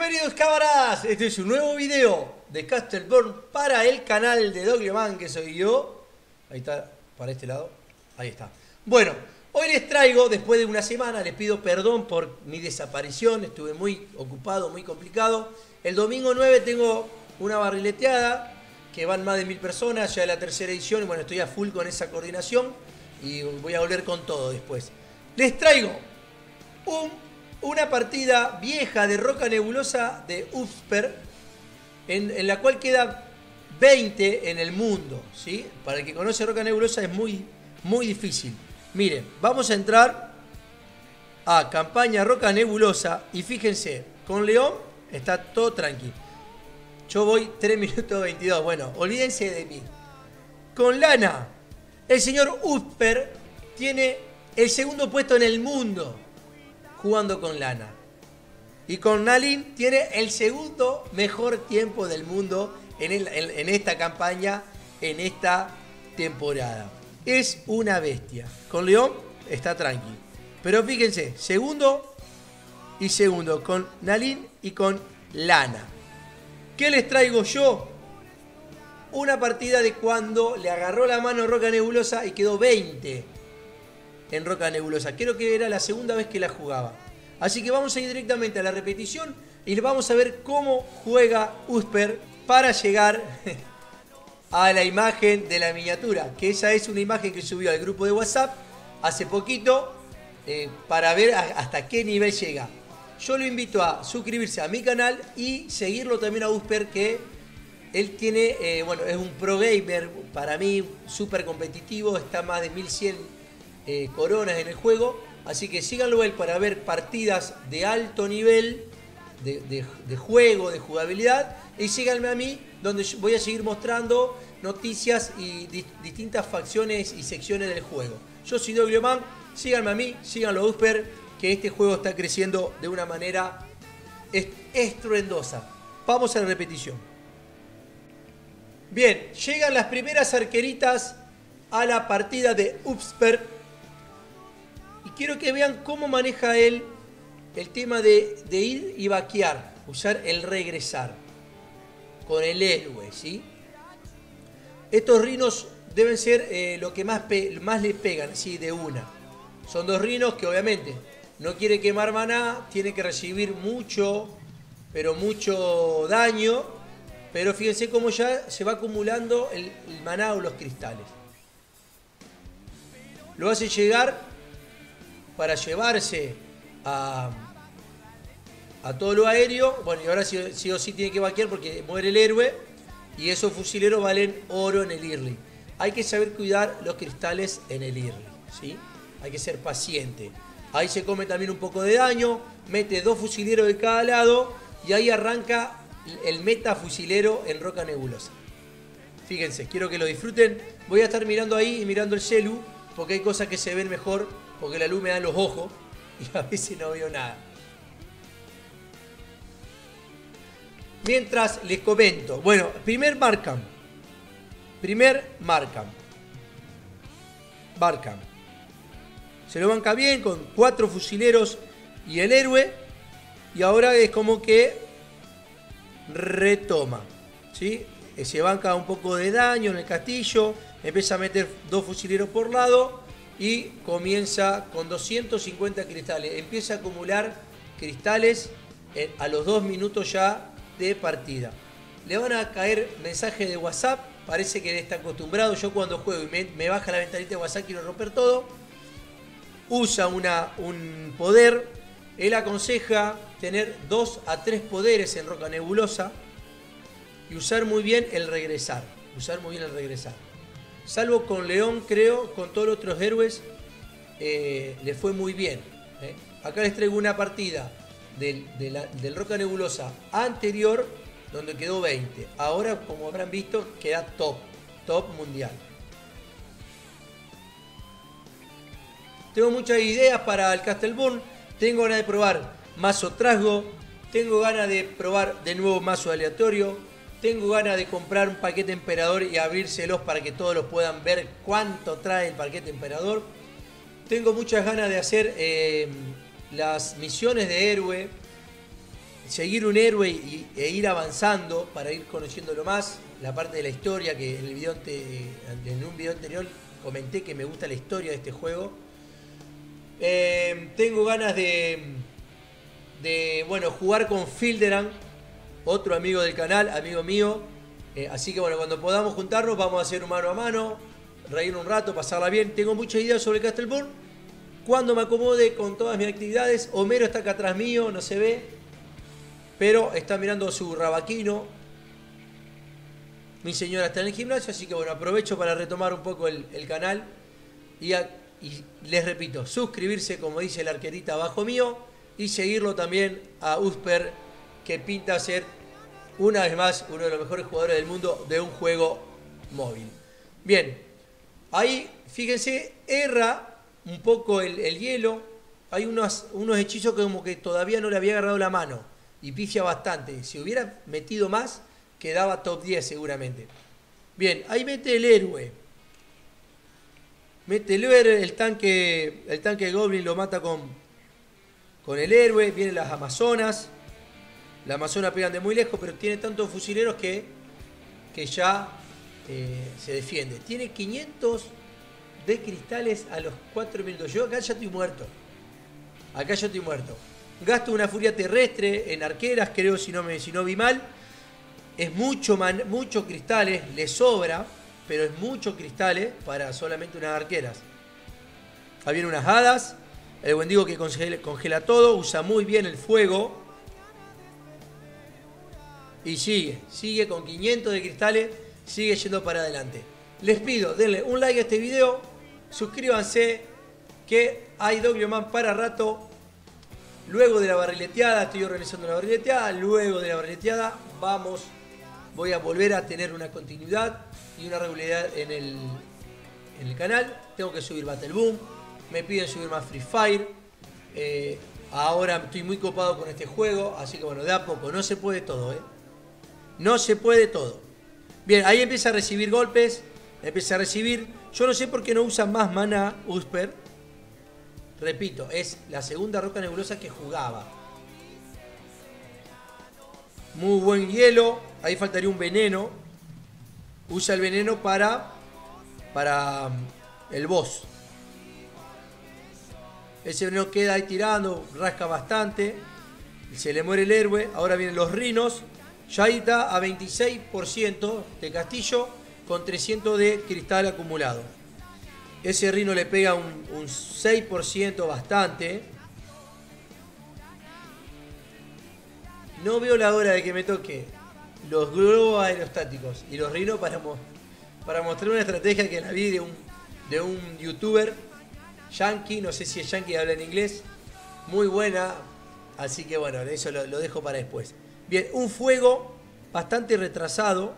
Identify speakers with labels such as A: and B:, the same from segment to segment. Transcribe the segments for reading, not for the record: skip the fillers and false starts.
A: Bienvenidos camaradas, este es un nuevo video de Castlebone para el canal de Doglioman, que soy yo. Ahí está, para este lado, ahí está. Bueno, hoy les traigo, después de una semana, les pido perdón por mi desaparición, estuve muy ocupado, muy complicado. El domingo 9 tengo una barrileteada, que van más de 1000 personas, ya es la tercera edición, y bueno, estoy a full con esa coordinación, y voy a volver con todo después. Les traigo una partida vieja de Roca Nebulosa de Uxper, en la cual queda 20 en el mundo, ¿sí? Para el que conoce Roca Nebulosa es muy difícil. Miren, vamos a entrar a campaña Roca Nebulosa y fíjense, con León está todo tranqui. Yo voy 3 minutos 22, bueno, olvídense de mí. Con Lana, el señor Uxper tiene el segundo puesto en el mundo jugando con Lana. Y con Nalin tiene el segundo mejor tiempo del mundo en esta campaña, en esta temporada. Es una bestia. Con León está tranqui. Pero fíjense, segundo y segundo con Nalin y con Lana. ¿Qué les traigo yo? Una partida de cuando le agarró la mano Roca Nebulosa y quedó 20 en Roca Nebulosa. Creo que era la segunda vez que la jugaba. Así que vamos a ir directamente a la repetición y vamos a ver cómo juega Uxper para llegar a la imagen de la miniatura. Que esa es una imagen que subió al grupo de WhatsApp hace poquito para ver hasta qué nivel llega. Yo lo invito a suscribirse a mi canal y seguirlo también a Uxper, que él tiene, bueno, es un pro gamer, para mí súper competitivo, está más de 1100 coronas en el juego, así que síganlo él para ver partidas de alto nivel de juego, de jugabilidad, y síganme a mí, donde voy a seguir mostrando noticias y distintas facciones y secciones del juego. Yo soy Doglioman, síganme a mí, síganlo a Uxper, que este juego está creciendo de una manera estruendosa. Vamos a la repetición. Bien, llegan las primeras arqueritas a la partida de Uxper. Y quiero que vean cómo maneja él el tema de ir y vaquear, usar el regresar con el héroe, ¿sí? Estos rinos deben ser lo que más le pegan, ¿sí? De una. Son dos rinos que obviamente no quiere quemar maná, tiene que recibir mucho, pero mucho daño. Pero fíjense cómo ya se va acumulando el maná o los cristales. Lo hace llegar para llevarse a todo lo aéreo. Bueno, y ahora sí o sí tiene que vaquear porque muere el héroe. Y esos fusileros valen oro en el early. Hay que saber cuidar los cristales en el early, ¿sí? Hay que ser paciente. Ahí se come también un poco de daño. Mete 2 fusileros de cada lado. Y ahí arranca el meta fusilero en Roca Nebulosa. Fíjense, quiero que lo disfruten. Voy a estar mirando ahí y mirando el celu, porque hay cosas que se ven mejor, porque la luz me da en los ojos y a veces no veo nada. Mientras les comento, bueno, primer Markham. Se lo banca bien con 4 fusileros y el héroe. Y ahora es como que retoma, ¿sí? Se banca un poco de daño en el castillo. Empieza a meter 2 fusileros por lado. Y comienza con 250 cristales. Empieza a acumular cristales a los 2 minutos ya de partida. Le van a caer mensajes de WhatsApp. Parece que está acostumbrado. Yo cuando juego y me baja la ventanita de WhatsApp, quiero romper todo. Usa un poder. Él aconseja tener 2 a 3 poderes en Roca Nebulosa. Y usar muy bien el regresar. Salvo con León, creo, con todos los otros héroes le fue muy bien. Acá les traigo una partida del Roca Nebulosa anterior, donde quedó 20. Ahora, como habrán visto, queda top mundial. Tengo muchas ideas para el Castlebone. Tengo ganas de probar mazo trasgo. Tengo ganas de probar de nuevo mazo aleatorio. Tengo ganas de comprar un paquete emperador y abrírselos para que todos los puedan ver cuánto trae el paquete emperador. Tengo muchas ganas de hacer las misiones de héroe. seguir un héroe e ir avanzando para ir conociéndolo más. La parte de la historia, que en un video anterior comenté que me gusta la historia de este juego. Tengo ganas de bueno, jugar con Filderan, otro amigo del canal, amigo mío. Así que bueno, cuando podamos juntarnos vamos a hacer un mano a mano, reírnos un rato, pasarla bien. Tengo muchas ideas sobre Castleborn. Cuando me acomode con todas mis actividades. Homero está acá atrás mío, no se ve, pero está mirando su rabaquino. Mi señora está en el gimnasio, así que bueno, aprovecho para retomar un poco el canal. Y les repito, suscribirse, como dice la arquerita abajo mío, y seguirlo también a Usper, que pinta ser una vez más uno de los mejores jugadores del mundo de un juego móvil. Bien, ahí fíjense, erra un poco el hielo. Hay unos hechizos que como que todavía no le había agarrado la mano y pifia bastante. Si hubiera metido más, quedaba top 10 seguramente. Bien, ahí mete el héroe. Mete el héroe, el tanque de Goblin lo mata con el héroe. Vienen las amazonas. Las amazonas pegan de muy lejos, pero tiene tantos fusileros que ya se defiende. Tiene 500 de cristales a los 4 minutos. Yo acá ya estoy muerto. Acá ya estoy muerto. Gasto una furia terrestre en arqueras, creo, si no vi mal. Es mucho cristales, le sobra, pero es mucho cristales para solamente unas arqueras. Ahí vienen unas hadas. El Wendigo que congela todo, usa muy bien el fuego. Y sigue con 500 de cristales, sigue yendo para adelante. Les pido, denle un like a este video, suscríbanse, que hay Doglioman para rato. Luego de la barrileteada, estoy organizando la barrileteada, luego de la barrileteada voy a volver a tener una continuidad y una regularidad en el canal. Tengo que subir Battle Boom, me piden subir más Free Fire. Ahora estoy muy copado con este juego, así que bueno, de a poco, no se puede todo, no se puede todo. Bien, ahí empieza a recibir golpes, yo no sé por qué no usa más maná Usper. Repito, es la segunda roca nebulosa que jugaba. Muy buen hielo, ahí faltaría un veneno. Usa el veneno para el boss. Ese veneno queda ahí tirando, rasca bastante. Se le muere el héroe. Ahora vienen los rinos. Ya ahí está a 26% de castillo con 300 de cristal acumulado. Ese rino le pega un 6% bastante. No veo la hora de que me toque los globos aerostáticos y los rinos para mostrar una estrategia que la vi de un youtuber yankee, no sé si es yankee, habla en inglés, muy buena, así que bueno, eso lo dejo para después. Bien, un fuego bastante retrasado.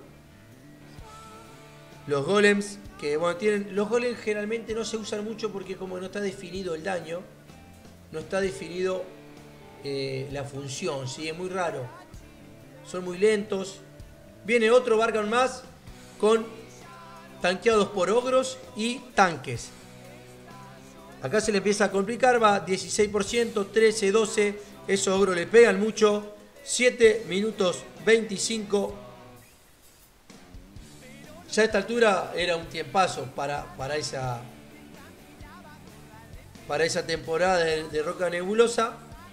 A: Los golems, que bueno, los golems generalmente no se usan mucho porque como no está definido el daño, no está definido la función, ¿sí? Es muy raro, son muy lentos. Viene otro Vargan más con tanqueados por ogros y tanques. Acá se le empieza a complicar, va 16%, 13, 12, esos ogros le pegan mucho. 7 minutos 25. Ya a esta altura era un tiempazo para esa temporada de Roca Nebulosa.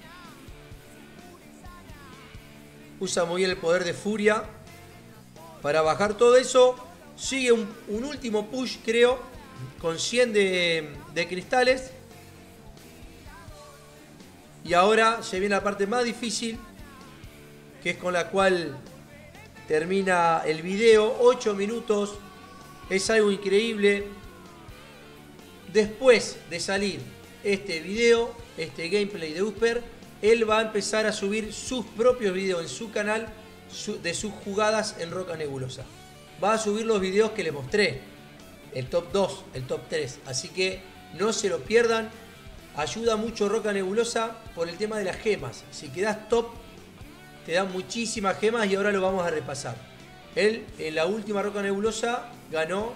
A: Usa muy bien el poder de furia para bajar todo eso. Sigue un último push, creo, con 100 de cristales. Y ahora se viene la parte más difícil, que es con la cual termina el video. 8 minutos. Es algo increíble. Después de salir este video, este gameplay de Usper, él va a empezar a subir sus propios videos en su canal de sus jugadas en Roca Nebulosa. Va a subir los videos que le mostré, el top 2, el top 3. Así que no se lo pierdan. Ayuda mucho Roca Nebulosa por el tema de las gemas. Si quedas top, te dan muchísimas gemas y ahora lo vamos a repasar. Él en la última Roca Nebulosa ganó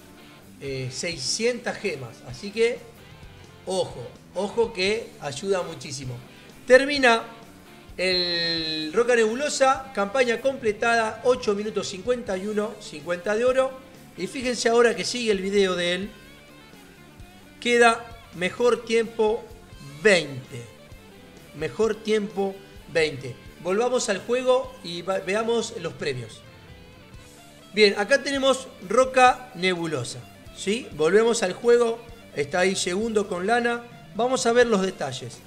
A: 600 gemas. Así que ojo que ayuda muchísimo. Termina El Roca Nebulosa, campaña completada, 8 minutos 51, 50 de oro. Y fíjense ahora que sigue el video de él. Queda mejor tiempo 20. Mejor tiempo 20. Volvamos al juego y veamos los premios. Bien, acá tenemos Roca Nebulosa, ¿sí? Volvemos al juego. Está ahí segundo con lana. Vamos a ver los detalles.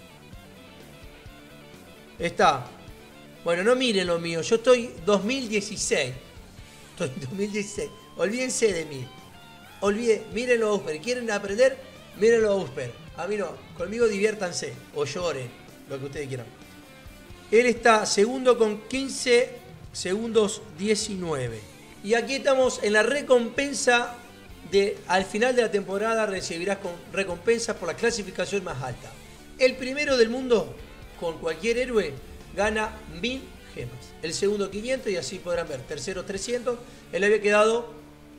A: Está. Bueno, no miren lo mío. Yo estoy 2016. Estoy 2016. Olvídense de mí. Mírenlo a Usper. ¿Quieren aprender? Mírenlo a Usper. A mí no. Conmigo diviértanse. O lloren. Lo que ustedes quieran. Él está segundo con 15 segundos 19. Y aquí estamos en la recompensa de... Al final de la temporada recibirás recompensas por la clasificación más alta. El primero del mundo, con cualquier héroe, gana 1000 gemas. El segundo 500 y así podrán ver. Tercero 300. Él había quedado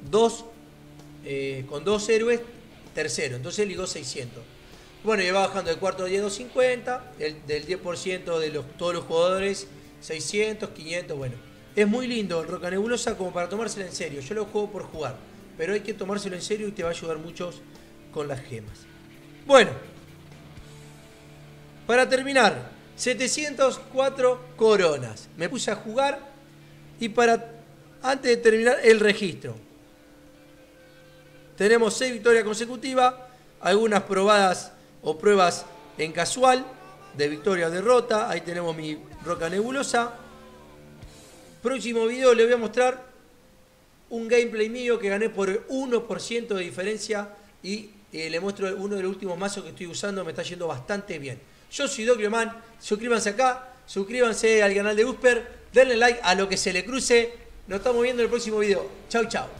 A: con 2 héroes. Tercero. Entonces él ligó 600. Bueno, y va bajando del cuarto 10, 250. Del 10% de todos los jugadores 600, 500. Bueno, es muy lindo el Roca Nebulosa como para tomárselo en serio. Yo lo juego por jugar. Pero hay que tomárselo en serio y te va a ayudar mucho con las gemas. Bueno. Para terminar, 704 coronas. Me puse a jugar y antes de terminar el registro. Tenemos 6 victorias consecutivas, algunas probadas o pruebas en casual, de victoria o derrota. Ahí tenemos mi Roca Nebulosa. Próximo video les voy a mostrar un gameplay mío que gané por 1% de diferencia y le muestro uno de los últimos mazos que estoy usando, me está yendo bastante bien. Yo soy DoglioMan, suscríbanse acá, suscríbanse al canal de Usper, denle like a lo que se le cruce. Nos estamos viendo en el próximo video. Chau, chau.